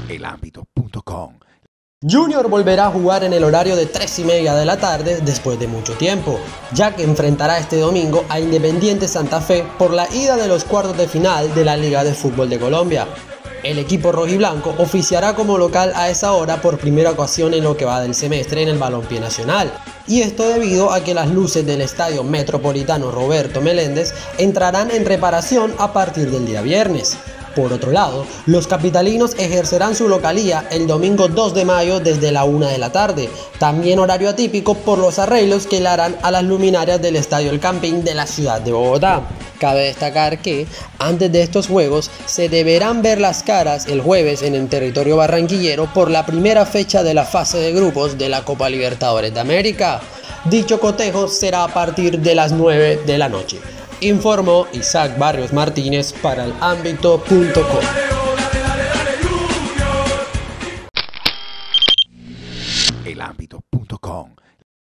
elambito.com. Junior volverá a jugar en el horario de 3:30 de la tarde después de mucho tiempo, ya que enfrentará este domingo a Independiente Santa Fe por la ida de los cuartos de final de la Liga de Fútbol de Colombia. El equipo rojiblanco oficiará como local a esa hora por primera ocasión en lo que va del semestre en el balompié nacional, y esto debido a que las luces del Estadio Metropolitano Roberto Meléndez entrarán en reparación a partir del día viernes. Por otro lado, los capitalinos ejercerán su localía el domingo 2 de mayo desde la 1 de la tarde, también horario atípico por los arreglos que le harán a las luminarias del Estadio El Campín de la ciudad de Bogotá. Cabe destacar que, antes de estos juegos, se deberán ver las caras el jueves en el territorio barranquillero por la primera fecha de la fase de grupos de la Copa Libertadores de América. Dicho cotejo será a partir de las 9 de la noche. Informó Isaac Barrios Martínez para elambito.com. elambito.com